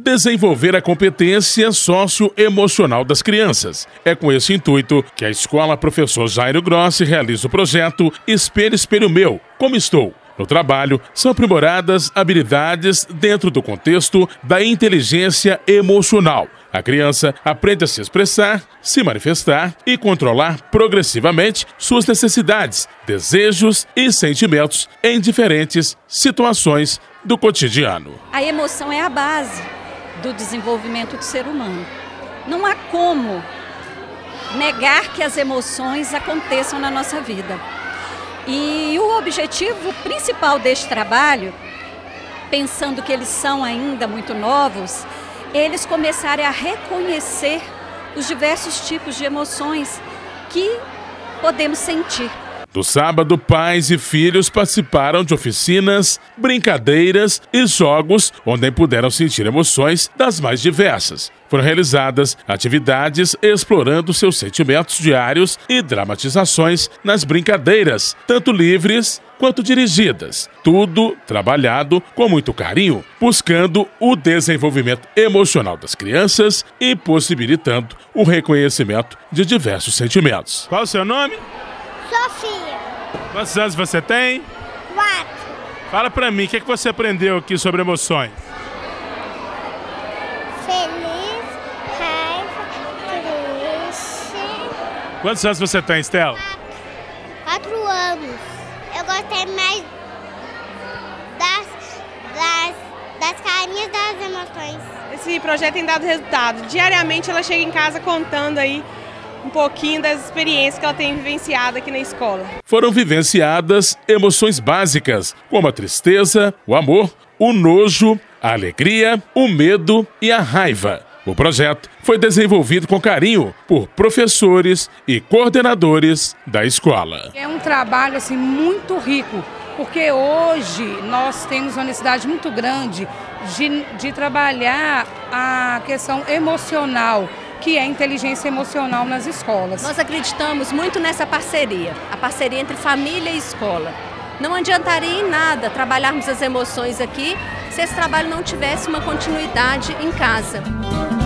desenvolver a competência socioemocional das crianças. É com esse intuito que a Escola Professor Jairo Grossi realiza o projeto Espelho, Espelho Meu, Como Estou? No trabalho, são aprimoradas habilidades dentro do contexto da inteligência emocional. A criança aprende a se expressar, se manifestar e controlar progressivamente suas necessidades, desejos e sentimentos em diferentes situações do cotidiano. A emoção é a base do desenvolvimento do ser humano. Não há como negar que as emoções aconteçam na nossa vida. E o objetivo principal deste trabalho, pensando que eles são ainda muito novos, eles começarem a reconhecer os diversos tipos de emoções que podemos sentir. No sábado, pais e filhos participaram de oficinas, brincadeiras e jogos onde puderam sentir emoções das mais diversas. Foram realizadas atividades explorando seus sentimentos diários e dramatizações nas brincadeiras, tanto livres quanto dirigidas. Tudo trabalhado com muito carinho, buscando o desenvolvimento emocional das crianças e possibilitando o reconhecimento de diversos sentimentos. Qual o seu nome? Sofia. Quantos anos você tem? 4. Fala pra mim, o que você aprendeu aqui sobre emoções? Feliz, raiva, triste. Quantos anos você tem, Estela? 4 anos. Eu gostei mais das carinhas das emoções. Esse projeto tem dado resultado. Diariamente ela chega em casa contando aí um pouquinho das experiências que ela tem vivenciado aqui na escola. Foram vivenciadas emoções básicas, como a tristeza, o amor, o nojo, a alegria, o medo e a raiva. O projeto foi desenvolvido com carinho por professores e coordenadores da escola. É um trabalho assim, muito rico, porque hoje nós temos uma necessidade muito grande de trabalhar a questão emocional, que é a inteligência emocional nas escolas. Nós acreditamos muito nessa parceria, a parceria entre família e escola. Não adiantaria em nada trabalharmos as emoções aqui se esse trabalho não tivesse uma continuidade em casa.